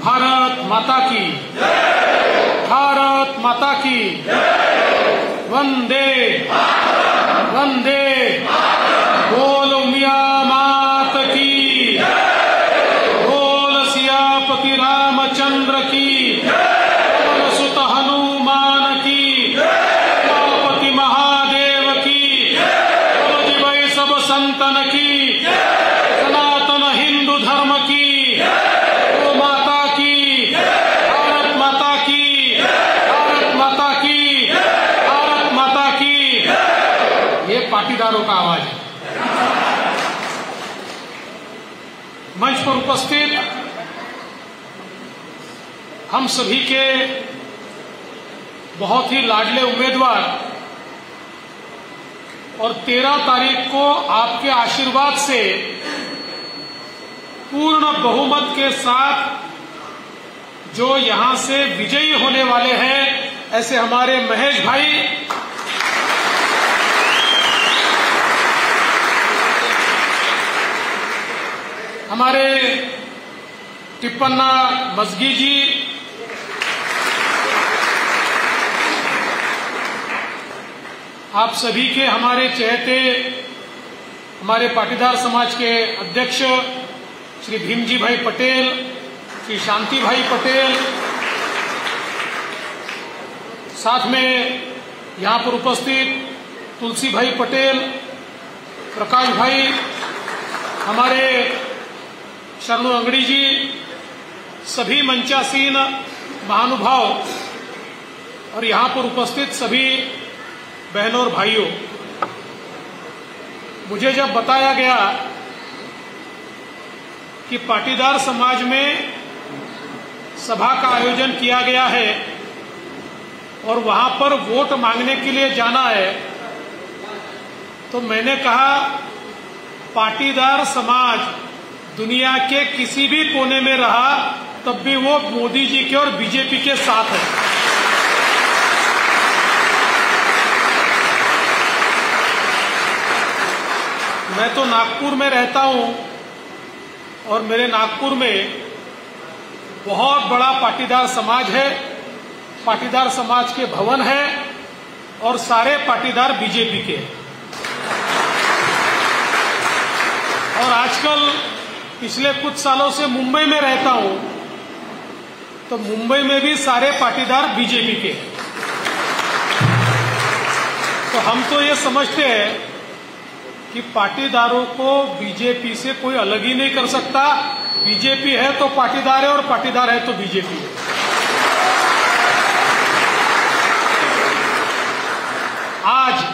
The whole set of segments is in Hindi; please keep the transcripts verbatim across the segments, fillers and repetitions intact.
भारत माता की, भारत माता की, वंदे वंदे, बोल मियां मात की, बोल सियापति रामचंद्र की, बोल सुत हनुमान की, उमापति महादेव की, बोल जी भाई सब संतन की, सनातन हिंदू धर्म की, गौ माता की, भारत माता की, भारत माता की, भारत माता की। ये पाटीदारों का आवाज है। मंच पर उपस्थित हम सभी के बहुत ही लाडले उम्मीदवार और तेरह तारीख को आपके आशीर्वाद से पूर्ण बहुमत के साथ जो यहां से विजयी होने वाले हैं, ऐसे हमारे महेश भाई, हमारे टिप्पन्ना मजगी जी, आप सभी के हमारे चहेते हमारे पाटीदार समाज के अध्यक्ष श्री भीमजी भाई पटेल, श्री शांति भाई पटेल, साथ में यहां पर उपस्थित तुलसी भाई पटेल, प्रकाश भाई, हमारे शरणु अंगड़ी जी, सभी मंचासीन महानुभाव और यहां पर उपस्थित सभी बहनों और भाइयों, मुझे जब बताया गया कि पाटीदार समाज में सभा का आयोजन किया गया है और वहां पर वोट मांगने के लिए जाना है, तो मैंने कहा पाटीदार समाज दुनिया के किसी भी कोने में रहा तब भी वो मोदी जी के और बीजेपी के साथ है। मैं तो नागपुर में रहता हूं और मेरे नागपुर में बहुत बड़ा पाटीदार समाज है, पाटीदार समाज के भवन है और सारे पाटीदार बीजेपी के हैं। और आजकल पिछले कुछ सालों से मुंबई में रहता हूं, तो मुंबई में भी सारे पाटीदार बीजेपी के हैं। तो हम तो ये समझते हैं कि पाटीदारों को बीजेपी से कोई अलग ही नहीं कर सकता। बीजेपी है तो पाटीदार है और पाटीदार है तो बीजेपी है। आज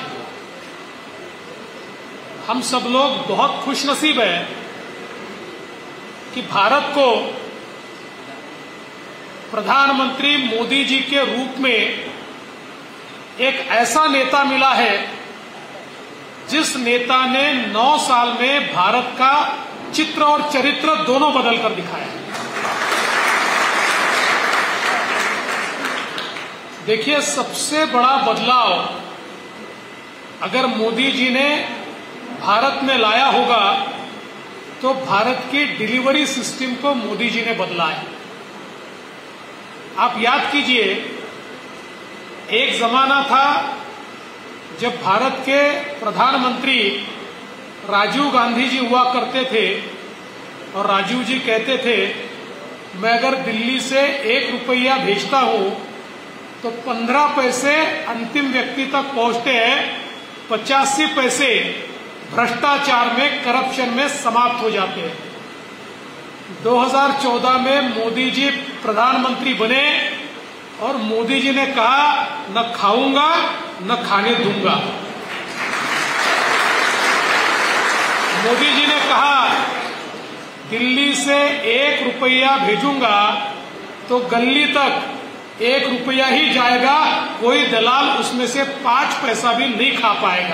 हम सब लोग बहुत खुशनसीब हैं कि भारत को प्रधानमंत्री मोदी जी के रूप में एक ऐसा नेता मिला है जिस नेता ने नौ साल में भारत का चित्र और चरित्र दोनों बदल कर दिखाया। देखिए, सबसे बड़ा बदलाव अगर मोदी जी ने भारत में लाया होगा तो भारत की डिलीवरी सिस्टम को मोदी जी ने बदला है। आप याद कीजिए, एक जमाना था जब भारत के प्रधानमंत्री राजीव गांधी जी हुआ करते थे और राजीव जी कहते थे, मैं अगर दिल्ली से एक रुपया भेजता हूं तो पंद्रह पैसे अंतिम व्यक्ति तक पहुंचते हैं, पचासी पैसे भ्रष्टाचार में, करप्शन में समाप्त हो जाते हैं। दो हज़ार चौदह में मोदी जी प्रधानमंत्री बने और मोदी जी ने कहा, न खाऊंगा न खाने दूंगा। मोदी जी ने कहा, दिल्ली से एक रुपया भेजूंगा तो गली तक एक रुपया ही जाएगा, कोई दलाल उसमें से पांच पैसा भी नहीं खा पाएगा।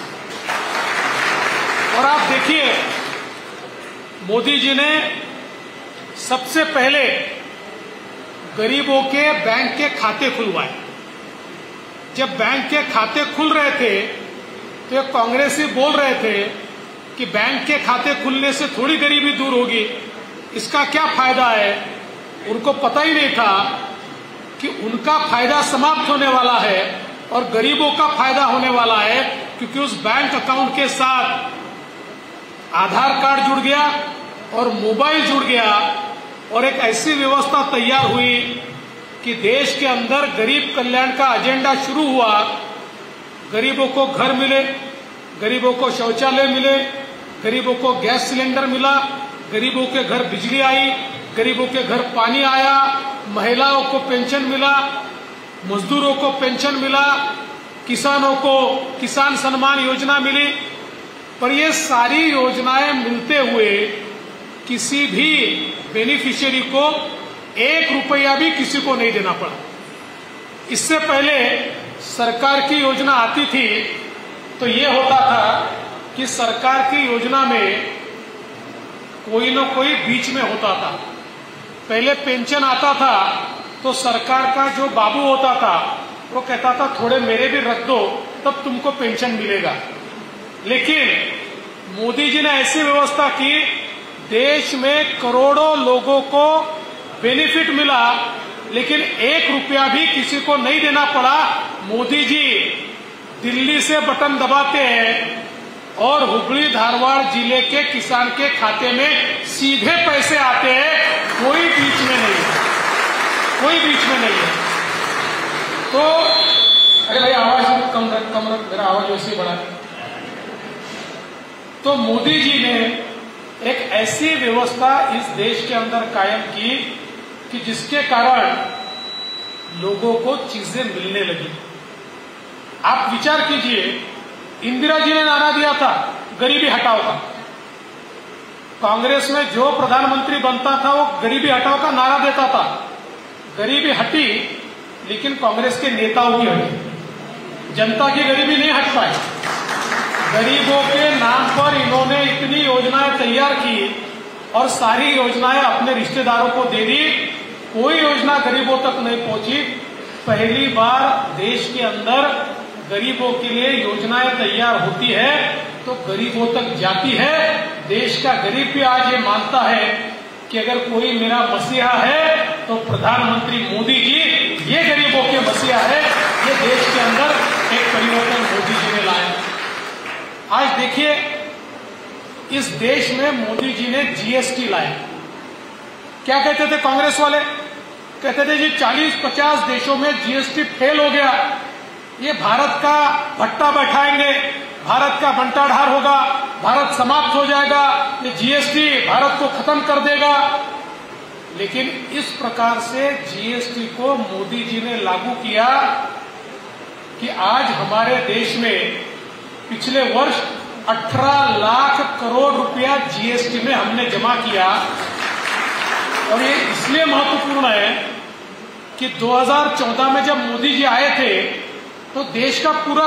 और आप देखिए, मोदी जी ने सबसे पहले गरीबों के बैंक के खाते खुलवाए। जब बैंक के खाते खुल रहे थे तो एक कांग्रेसी बोल रहे थे कि बैंक के खाते खुलने से थोड़ी गरीबी दूर होगी, इसका क्या फायदा है। उनको पता ही नहीं था कि उनका फायदा समाप्त होने वाला है और गरीबों का फायदा होने वाला है, क्योंकि उस बैंक अकाउंट के साथ आधार कार्ड जुड़ गया और मोबाइल जुड़ गया और एक ऐसी व्यवस्था तैयार हुई कि देश के अंदर गरीब कल्याण का एजेंडा शुरू हुआ। गरीबों को घर मिले, गरीबों को शौचालय मिले, गरीबों को गैस सिलेंडर मिला, गरीबों के घर बिजली आई, गरीबों के घर पानी आया, महिलाओं को पेंशन मिला, मजदूरों को पेंशन मिला, किसानों को किसान सम्मान योजना मिली। पर ये सारी योजनाएं मिलते हुए किसी भी बेनिफिशियरी को एक रुपया भी किसी को नहीं देना पड़ा। इससे पहले सरकार की योजना आती थी तो ये होता था कि सरकार की योजना में कोई न कोई बीच में होता था। पहले पेंशन आता था तो सरकार का जो बाबू होता था वो कहता था थोड़े मेरे भी रख दो तब तुमको पेंशन मिलेगा। लेकिन मोदी जी ने ऐसी व्यवस्था की, देश में करोड़ों लोगों को बेनिफिट मिला, लेकिन एक रुपया भी किसी को नहीं देना पड़ा। मोदी जी दिल्ली से बटन दबाते हैं और हुगली धारवाड़ जिले के किसान के खाते में सीधे पैसे आते हैं, कोई बीच में नहीं है, कोई बीच में नहीं है। तो अरे भाई आवाज कम रख कम रख मेरा आवाज वैसे ही बढ़ा। तो मोदी जी ने एक ऐसी व्यवस्था इस देश के अंदर कायम की कि जिसके कारण लोगों को चीजें मिलने लगी। आप विचार कीजिए, इंदिरा जी ने नारा दिया था गरीबी हटाओ का। कांग्रेस में जो प्रधानमंत्री बनता था वो गरीबी हटाओ का नारा देता था। गरीबी हटी, लेकिन कांग्रेस के नेताओं की हटी, जनता की गरीबी नहीं हट पाई। गरीबों के नाम पर इन्होंने इतनी योजनाएं तैयार की और सारी योजनाएं अपने रिश्तेदारों को दे दी, कोई योजना गरीबों तक नहीं पहुंची। पहली बार देश के अंदर गरीबों के लिए योजनाएं तैयार होती है तो गरीबों तक जाती है। देश का गरीब भी आज ये मानता है कि अगर कोई मेरा मसीहा है तो प्रधानमंत्री मोदी जी ये गरीबों के मसीहा है। ये देश के अंदर एक परिवर्तन मोदी जी ने लाया। आज देखिए, इस देश में मोदी जी ने जीएसटी लाया। क्या कहते थे कांग्रेस वाले? कहते थे जी चालीस पचास देशों में जीएसटी फेल हो गया, ये भारत का भट्टा बैठाएंगे, भारत का बंटाढार होगा, भारत समाप्त हो जाएगा, ये जीएसटी भारत को खत्म कर देगा। लेकिन इस प्रकार से जीएसटी को मोदी जी ने लागू किया कि आज हमारे देश में पिछले वर्ष अठारह लाख करोड़ रुपया जीएसटी में हमने जमा किया। और ये इसलिए महत्वपूर्ण है कि दो हज़ार चौदह में जब मोदी जी आए थे तो देश का पूरा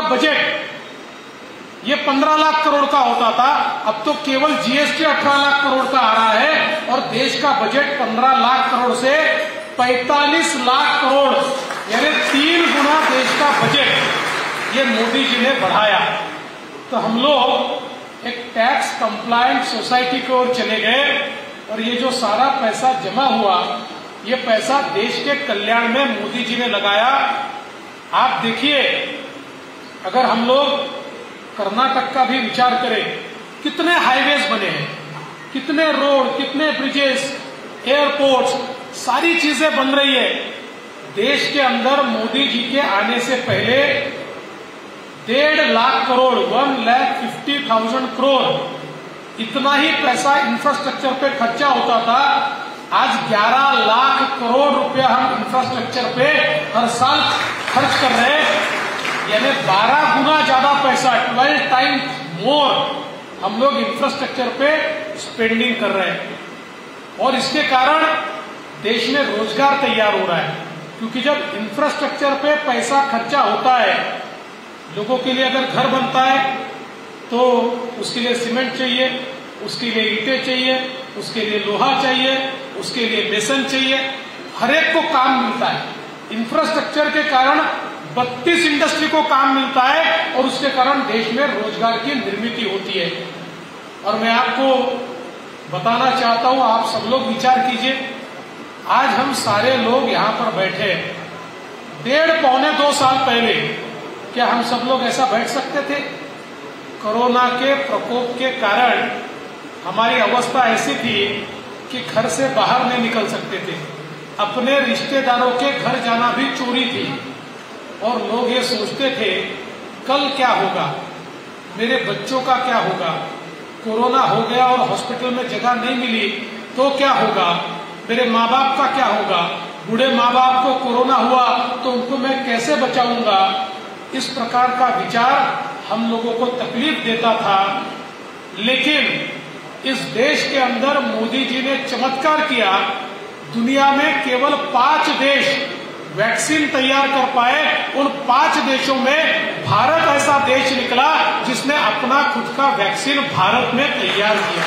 बजट ये पंद्रह लाख करोड़ का होता था, अब तो केवल जीएसटी अठारह लाख करोड़ का आ रहा है और देश का बजट पंद्रह लाख करोड़ से पैंतालीस लाख करोड़ यानी तीन गुना देश का बजट ये मोदी जी ने बढ़ाया। तो हम लोग एक टैक्स कंप्लायंट सोसाइटी की ओर चले गए और ये जो सारा पैसा जमा हुआ ये पैसा देश के कल्याण में मोदी जी ने लगाया। आप देखिए, अगर हम लोग कर्नाटक का भी विचार करें, कितने हाईवेज बने हैं, कितने रोड, कितने ब्रिजेस, एयरपोर्ट्स, सारी चीजें बन रही है। देश के अंदर मोदी जी के आने से पहले डेढ़ lakh crore one lakh fifty thousand crore इतना ही पैसा इंफ्रास्ट्रक्चर पे खर्चा होता था। आज ग्यारह लाख करोड़ रुपया हम इंफ्रास्ट्रक्चर पे हर साल खर्च कर रहे हैं, यानी बारह गुना ज्यादा पैसा, ट्वेल्व टाइम मोर हम लोग इंफ्रास्ट्रक्चर पे स्पेंडिंग कर रहे हैं। और इसके कारण देश में रोजगार तैयार हो रहा है, क्योंकि जब इंफ्रास्ट्रक्चर पे पैसा खर्चा होता है, लोगों के लिए अगर घर बनता है तो उसके लिए सीमेंट चाहिए, उसके लिए ईंटें चाहिए, उसके लिए लोहा चाहिए, उसके लिए बेसन चाहिए, हर एक को काम मिलता है। इंफ्रास्ट्रक्चर के कारण बत्तीस इंडस्ट्री को काम मिलता है और उसके कारण देश में रोजगार की निर्मित होती है। और मैं आपको बताना चाहता हूं, आप सब लोग विचार कीजिए, आज हम सारे लोग यहाँ पर बैठे, डेढ़ पौने दो साल पहले क्या हम सब लोग ऐसा बैठ सकते थे? कोरोना के प्रकोप के कारण हमारी अवस्था ऐसी थी कि घर से बाहर नहीं निकल सकते थे, अपने रिश्तेदारों के घर जाना भी चोरी थी, और लोग ये सोचते थे कल क्या होगा, मेरे बच्चों का क्या होगा, कोरोना हो गया और हॉस्पिटल में जगह नहीं मिली तो क्या होगा, मेरे माँ बाप का क्या होगा, बूढ़े माँ बाप को कोरोना हुआ तो उनको मैं कैसे बचाऊंगा। इस प्रकार का विचार हम लोगों को तकलीफ देता था। लेकिन इस देश के अंदर मोदी जी ने चमत्कार किया, दुनिया में केवल पांच देश वैक्सीन तैयार कर पाए, उन पांच देशों में भारत ऐसा देश निकला जिसने अपना खुद का वैक्सीन भारत में तैयार किया।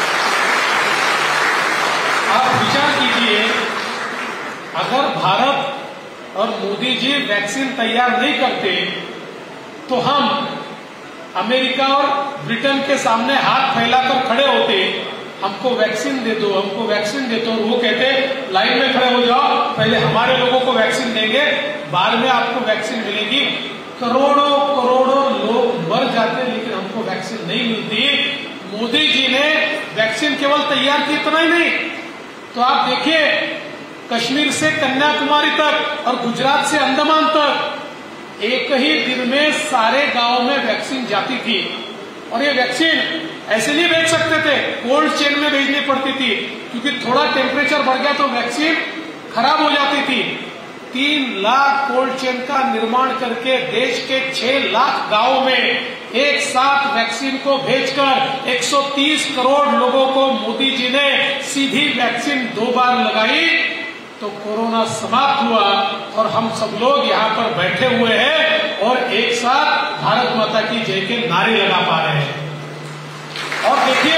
आप विचार कीजिए, अगर भारत और मोदी जी वैक्सीन तैयार नहीं करते तो हम अमेरिका और ब्रिटेन के सामने हाथ फैलाकर खड़े होते, हमको वैक्सीन दे दो, हमको वैक्सीन दे दो, और वो कहते लाइन में खड़े हो जाओ, पहले हमारे लोगों को वैक्सीन देंगे, बाद में आपको वैक्सीन मिलेगी। करोड़ों करोड़ों लोग मर जाते लेकिन हमको वैक्सीन नहीं मिलती। मोदी जी ने वैक्सीन केवल तैयार की, इतना ही नहीं, तो आप देखिए कश्मीर से कन्याकुमारी तक और गुजरात से अंडमान तक एक ही दिन में सारे गांवों में वैक्सीन जाती थी। और ये वैक्सीन ऐसे नहीं भेज सकते थे, कोल्ड चेन में भेजनी पड़ती थी, क्योंकि थोड़ा टेम्परेचर बढ़ गया तो वैक्सीन खराब हो जाती थी। तीन लाख कोल्ड चेन का निर्माण करके देश के छह लाख गांवों में एक साथ वैक्सीन को भेजकर एक सौ तीस करोड़ लोगों को मोदी जी ने सीधी वैक्सीन दो बार लगाई तो कोरोना समाप्त हुआ, और हम सब लोग यहाँ पर बैठे हुए हैं और एक साथ भारत माता की जय के नारे लगा पा रहे हैं। और देखिए,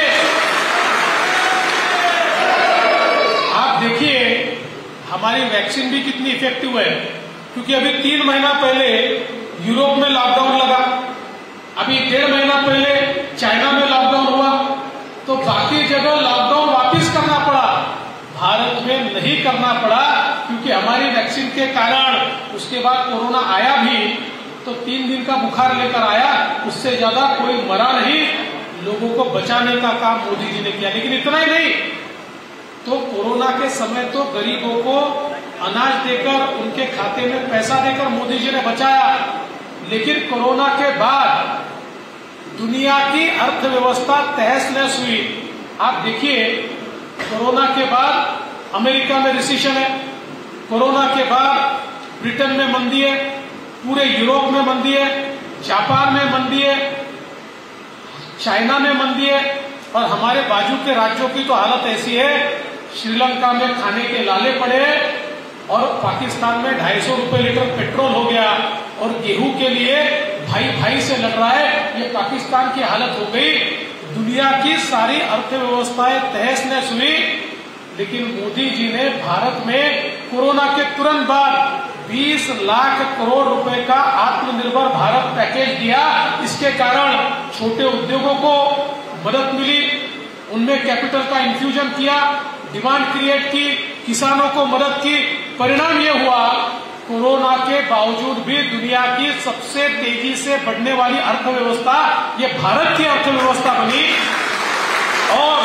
आप देखिए हमारी वैक्सीन भी कितनी इफेक्टिव है, क्योंकि अभी तीन महीना पहले यूरोप में लॉकडाउन लगा, अभी डेढ़ महीना पहले चाइना में लॉकडाउन हुआ, तो बाकी जगह लॉकडाउन वापिस करना पड़ा, भारत में नहीं करना पड़ा, क्योंकि हमारी वैक्सीन के कारण उसके बाद कोरोना आया भी तो तीन दिन का बुखार लेकर आया, उससे ज्यादा कोई मरा नहीं, लोगों को बचाने का काम मोदी जी ने किया। लेकिन इतना ही नहीं, तो कोरोना के समय तो गरीबों को अनाज देकर, उनके खाते में पैसा देकर मोदी जी ने बचाया, लेकिन कोरोना के बाद दुनिया की अर्थव्यवस्था तहस नहस हुई। आप देखिए, कोरोना के बाद अमेरिका में रिसेशन है, कोरोना के बाद ब्रिटेन में मंदी है, पूरे यूरोप में मंदी है, जापान में मंदी है, चाइना में मंदी है, और हमारे बाजू के राज्यों की तो हालत ऐसी है, श्रीलंका में खाने के लाले पड़े, और पाकिस्तान में ढाई सौ रुपए लीटर पेट्रोल हो गया, और गेहूं के लिए भाई भाई से लड़ रहा है, ये पाकिस्तान की हालत हो गई। दुनिया की सारी अर्थव्यवस्थाएं तहस नहस हुई, लेकिन मोदी जी ने भारत में कोरोना के तुरंत बाद बीस लाख करोड़ रुपए का आत्मनिर्भर भारत पैकेज दिया। इसके कारण छोटे उद्योगों को मदद मिली, उनमें कैपिटल का इन्फ्यूजन किया, डिमांड क्रिएट की, किसानों को मदद की। परिणाम ये हुआ, कोरोना के बावजूद भी दुनिया की सबसे तेजी से बढ़ने वाली अर्थव्यवस्था ये भारत की अर्थव्यवस्था बनी। और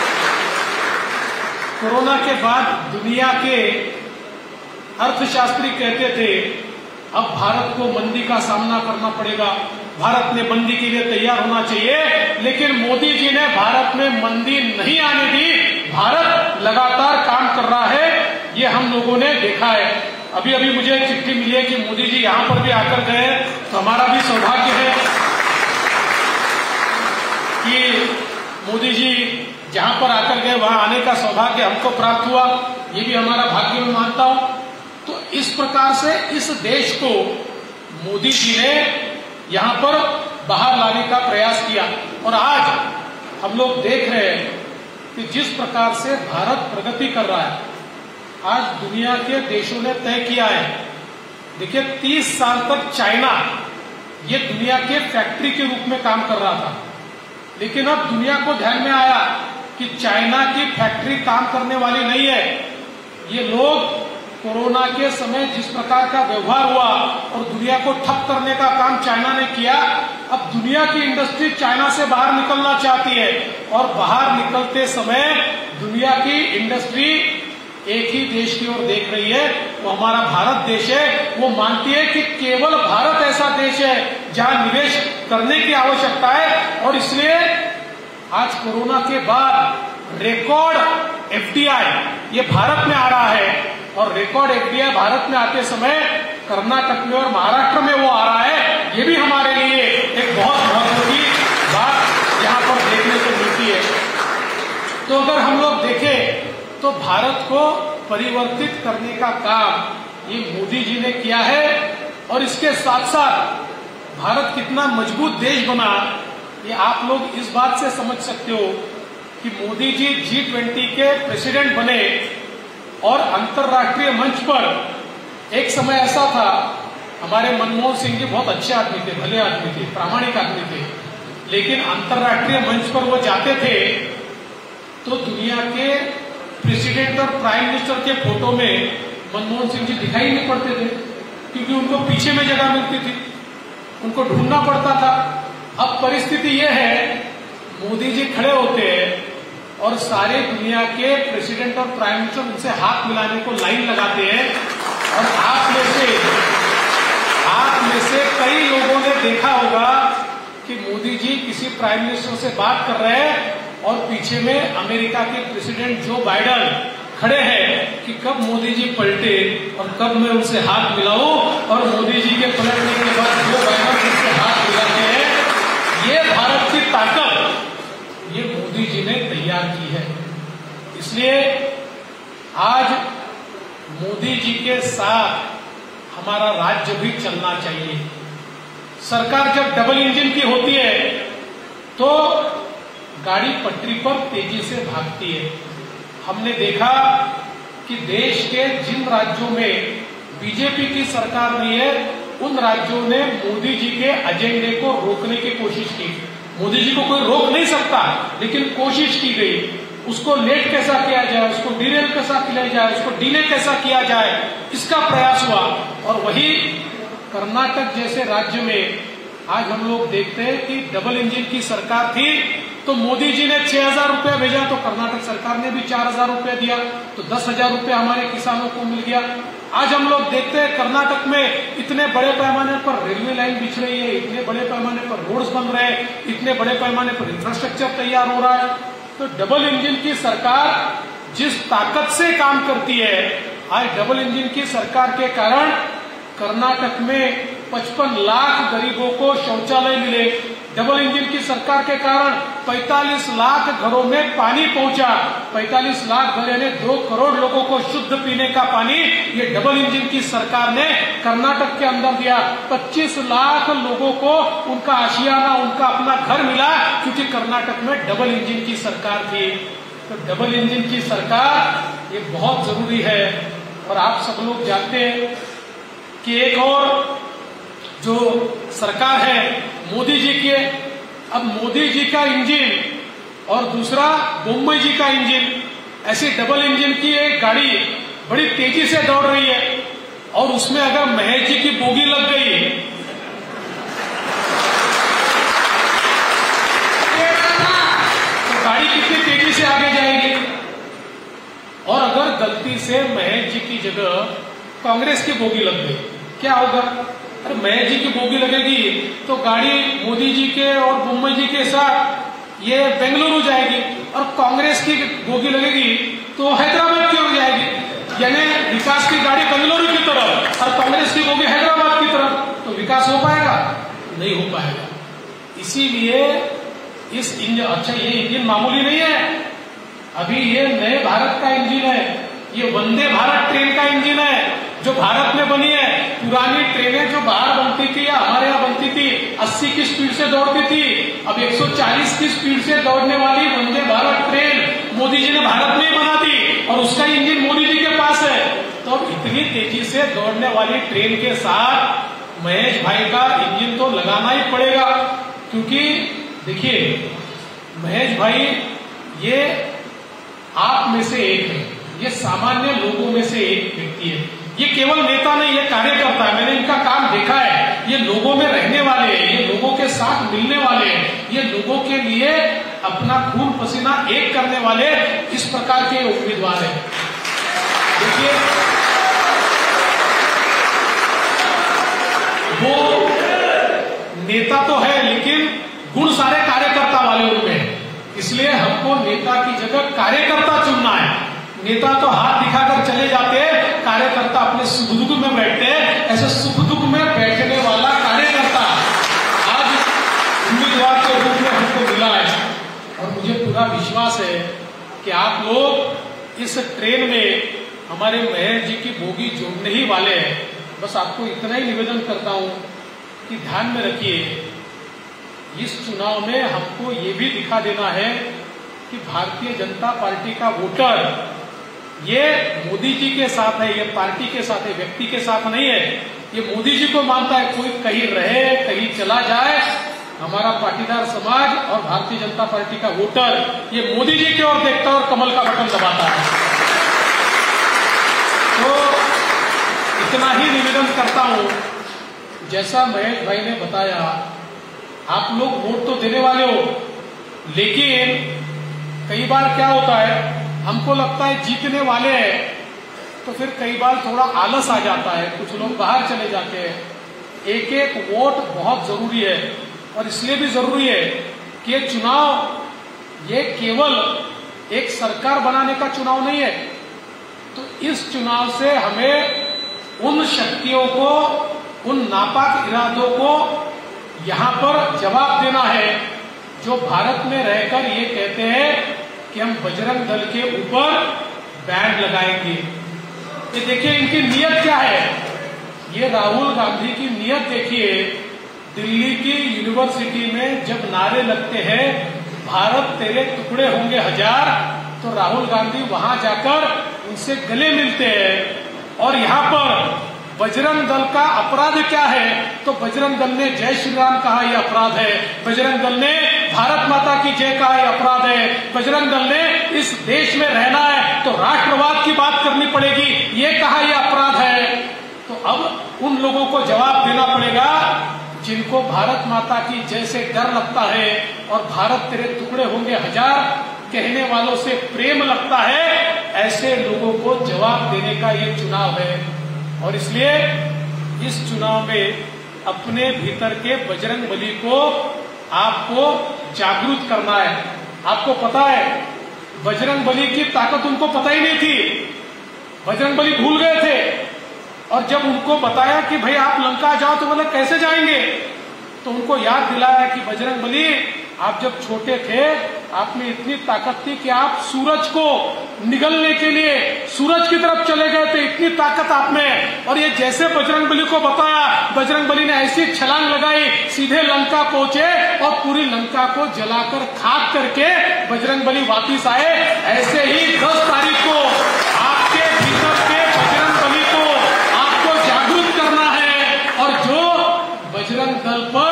कोरोना के बाद दुनिया के अर्थशास्त्री कहते थे अब भारत को मंदी का सामना करना पड़ेगा, भारत ने मंदी के लिए तैयार होना चाहिए, लेकिन मोदी जी ने भारत में मंदी नहीं आने दी, भारत लगातार काम कर रहा है, ये हम लोगों ने देखा है। अभी अभी मुझे चिट्ठी मिली है कि मोदी जी यहां पर भी आकर गए, तो हमारा भी सौभाग्य है कि मोदी जी जहां पर आकर गए वहां आने का सौभाग्य हमको प्राप्त हुआ, ये भी हमारा भाग्य में मानता हूं। तो इस प्रकार से इस देश को मोदी जी ने यहां पर बाहर लाने का प्रयास किया, और आज हम लोग देख रहे हैं कि जिस प्रकार से भारत प्रगति कर रहा है, आज दुनिया के देशों ने तय किया है। देखिए, तीस साल तक चाइना ये दुनिया के फैक्ट्री के रूप में काम कर रहा था, लेकिन अब दुनिया को ध्यान में आया कि चाइना की फैक्ट्री काम करने वाली नहीं है, ये लोग कोरोना के समय जिस प्रकार का व्यवहार हुआ और दुनिया को ठप करने का काम चाइना ने किया, अब दुनिया की इंडस्ट्री चाइना से बाहर निकलना चाहती है और बाहर निकलते समय दुनिया की इंडस्ट्री एक ही देश की ओर देख रही है, वो हमारा भारत देश है। वो मानती है कि केवल भारत ऐसा देश है जहां निवेश करने की आवश्यकता है और इसलिए आज कोरोना के बाद रिकॉर्ड एफडीआई ये भारत में आ रहा है और रिकॉर्ड एफडीआई भारत में आते समय कर्नाटक में और महाराष्ट्र में वो आ रहा है। ये भी हमारे लिए एक बहुत महत्व की बात यहाँ पर देखने को मिलती है। तो अगर हम लोग देखें तो भारत को परिवर्तित करने का काम ये मोदी जी ने किया है और इसके साथ साथ भारत कितना मजबूत देश बना ये आप लोग इस बात से समझ सकते हो कि मोदी जी जी ट्वेंटी के प्रेसिडेंट बने और अंतर्राष्ट्रीय मंच पर एक समय ऐसा था, हमारे मनमोहन सिंह जी बहुत अच्छे आदमी थे, भले आदमी थे, प्रामाणिक आदमी थे, लेकिन अंतर्राष्ट्रीय मंच पर वो जाते थे तो दुनिया के प्रेसिडेंट और प्राइम मिनिस्टर के फोटो में मनमोहन सिंह जी दिखाई नहीं पड़ते थे क्योंकि उनको पीछे में जगह मिलती थी, उनको ढूंढना पड़ता था। अब परिस्थिति यह है, मोदी जी खड़े होते हैं और सारे दुनिया के प्रेसिडेंट और प्राइम मिनिस्टर उनसे हाथ मिलाने को लाइन लगाते हैं और आप में से आप में से कई लोगों ने देखा होगा कि मोदी जी किसी प्राइम मिनिस्टर से बात कर रहे हैं और पीछे में अमेरिका के प्रेसिडेंट जो बाइडेन खड़े हैं कि कब मोदी जी पलटे और कब मैं उनसे हाथ मिलाऊं, और मोदी जी के पलटने के बाद जो बाइडेन उनसे हाथ मिलाते हैं, ये भारत की ताकत ये मोदी जी ने तैयार की है। इसलिए आज मोदी जी के साथ हमारा राज्य भी चलना चाहिए। सरकार जब डबल इंजन की होती है तो गाड़ी पटरी पर तेजी से भागती है। हमने देखा कि देश के जिन राज्यों में बीजेपी की सरकार रही है उन राज्यों ने मोदी जी के एजेंडे को रोकने की कोशिश की। मोदी जी को कोई रोक नहीं सकता, लेकिन कोशिश की गई, उसको लेट कैसा किया जाए, उसको डिलेल कैसा किया जाए, उसको डिले कैसा किया जाए, इसका प्रयास हुआ। और वही कर्नाटक जैसे राज्य में आज हम लोग देखते हैं कि डबल इंजन की सरकार थी तो मोदी जी ने छह हजार रुपया भेजा तो कर्नाटक सरकार ने भी चार हजार रुपया दिया, तो दस हजार रुपया हमारे किसानों को मिल गया। आज हम लोग देखते हैं कर्नाटक में इतने बड़े पैमाने पर रेलवे लाइन बिछ रही है, इतने बड़े पैमाने पर रोड्स बन रहे हैं, इतने बड़े पैमाने पर इंफ्रास्ट्रक्चर तैयार हो रहा है। तो डबल इंजन की सरकार जिस ताकत से काम करती है, आज डबल इंजन की सरकार के कारण कर्नाटक में पचपन लाख गरीबों को शौचालय मिले। डबल इंजन की सरकार के कारण पैंतालीस लाख घरों में पानी पहुंचा। पैंतालीस लाख घर यानी दो करोड़ लोगों को शुद्ध पीने का पानी ये डबल इंजन की सरकार ने कर्नाटक के अंदर दिया। पच्चीस लाख लोगों को उनका आशियाना, उनका अपना घर मिला क्योंकि कर्नाटक में डबल इंजन की सरकार थी। तो डबल इंजन की सरकार ये बहुत जरूरी है। और आप सब लोग जानते हैं कि एक और जो सरकार है मोदी जी के, अब मोदी जी का इंजन और दूसरा मुंबई जी का इंजन, ऐसी डबल इंजन की एक गाड़ी बड़ी तेजी से दौड़ रही है और उसमें अगर महेश जी की बोगी लग गई तो गाड़ी कितनी तेजी से आगे जाएगी। और अगर गलती से महेश जी की जगह कांग्रेस की बोगी लग गई क्या होगा? अरे महेश जी की बोगी लगेगी तो गाड़ी मोदी जी के और मुंबई जी के साथ ये बेंगलुरु जाएगी, और कांग्रेस की बोगी लगेगी तो हैदराबाद की ओर जाएगी। यानी विकास की गाड़ी बेंगलुरु की तरफ और कांग्रेस की बोगी हैदराबाद की तरफ, तो विकास हो पाएगा? नहीं हो पाएगा। इसीलिए इस इंजन, अच्छा ये इंजन मामूली नहीं है, अभी ये नए भारत का इंजन है, ये वंदे भारत ट्रेन का इंजन है जो भारत में बनी है। पुरानी ट्रेनें जो बाहर बनती थी या हमारे यहाँ बनती थी अस्सी की स्पीड से दौड़ती थी, अब एक सौ चालीस की स्पीड से दौड़ने वाली वंदे भारत ट्रेन मोदी जी ने भारत में ही बना दी और उसका इंजन मोदी जी के पास है। तो अब इतनी तेजी से दौड़ने वाली ट्रेन के साथ महेश भाई का इंजन तो लगाना ही पड़ेगा, क्योंकि देखिए महेश भाई ये आप में से एक है, ये सामान्य लोगों में से एक व्यक्ति है। ये केवल नेता नहीं, ये कार्यकर्ता है। मैंने इनका काम देखा है। ये लोगों में रहने वाले हैं, ये लोगों के साथ मिलने वाले हैं, ये लोगों के लिए अपना खून पसीना एक करने वाले इस प्रकार के उम्मीदवार हैं। देखिए, वो नेता तो है लेकिन गुण सारे कार्यकर्ता वाले उनमें, इसलिए हमको नेता की जगह कार्यकर्ता चुनना है। नेता तो हाथ दिखाकर चले जाते हैं, कार्यकर्ता अपने सुख दुख में बैठते हैं। ऐसे सुख दुख में बैठने वाला कार्यकर्ता आज उम्मीदवार के रूप में हमको मिला है। और मुझे पूरा विश्वास है कि आप लोग इस ट्रेन में हमारे मेयर जी की बोगी जोड़ने ही वाले हैं। बस आपको इतना ही निवेदन करता हूं कि ध्यान में रखिए, इस चुनाव में हमको ये भी दिखा देना है कि भारतीय जनता पार्टी का वोटर ये मोदी जी के साथ है, ये पार्टी के साथ है, व्यक्ति के साथ नहीं है। ये मोदी जी को मानता है। कोई कहीं रहे, कहीं चला जाए, हमारा पाटीदार समाज और भारतीय जनता पार्टी का वोटर ये मोदी जी की ओर देखता है और कमल का बटन दबाता है। तो इतना ही निवेदन करता हूं, जैसा महेश भाई ने बताया, आप लोग वोट तो देने वाले हो, लेकिन कई बार क्या होता है, हमको लगता है जीतने वाले हैं तो फिर कई बार थोड़ा आलस आ जाता है, कुछ लोग बाहर चले जाते हैं। एक एक वोट बहुत जरूरी है और इसलिए भी जरूरी है कि ये चुनाव ये केवल एक सरकार बनाने का चुनाव नहीं है। तो इस चुनाव से हमें उन शक्तियों को, उन नापाक इरादों को यहां पर जवाब देना है जो भारत में रहकर ये कहते हैं कि हम बजरंग दल के ऊपर बैन लगाएंगे। ये देखिए इनकी नियत क्या है। ये राहुल गांधी की नियत देखिए, दिल्ली की यूनिवर्सिटी में जब नारे लगते हैं भारत तेरे टुकड़े होंगे हजार, तो राहुल गांधी वहां जाकर उनसे गले मिलते हैं। और यहां पर बजरंग दल का अपराध क्या है, तो बजरंग दल ने जय श्री राम कहा, यह अपराध है। बजरंग दल ने भारत माता की जय कहा, यह अपराध है। बजरंग दल ने इस देश में रहना है तो राष्ट्रवाद की बात करनी पड़ेगी, ये कहा, यह अपराध है। तो अब उन लोगों को जवाब देना पड़ेगा जिनको भारत माता की जय से डर लगता है और भारत तेरे टुकड़े होंगे हजार कहने वालों से प्रेम लगता है। ऐसे लोगों को जवाब देने का ये चुनाव है। और इसलिए इस चुनाव में अपने भीतर के बजरंग बली को आपको जागरूक करना है। आपको पता है बजरंग बली की ताकत उनको पता ही नहीं थी, बजरंग बली भूल गए थे। और जब उनको बताया कि भाई आप लंका जाओ, तो बोले कैसे जाएंगे, तो उनको याद दिलाया कि बजरंग बली आप जब छोटे थे आप में इतनी ताकत थी कि आप सूरज को निगलने के लिए सूरज की तरफ चले गए थे, इतनी ताकत आप में। और ये जैसे बजरंग बली को बताया, बजरंग बली ने ऐसी छलांग लगाई, सीधे लंका पहुंचे और पूरी लंका को जलाकर खाक करके बजरंग बली वापिस आए। ऐसे ही दस तारीख को आपके भीतर के बजरंग बली को आपको जागरूक करना है। और जो बजरंग दल पर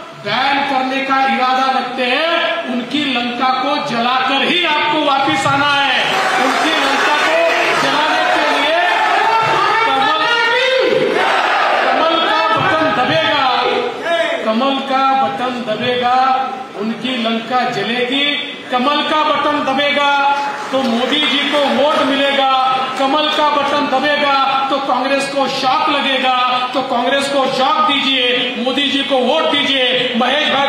बैन करने का इरादा रखते हैं, उनकी लंका को जलाकर ही आपको वापिस आना है। उनकी लंका को जलाने के लिए कमल कमल का बटन दबेगा, कमल का बटन दबेगा, उनकी लंका जलेगी। कमल का बटन दबेगा तो मोदी जी को वोट मिलेगा, कमल का बटन दबेगा तो कांग्रेस को शॉक लगेगा। तो कांग्रेस को शॉक दीजिए, मोदी जी को वोट दीजिए। महेश भाई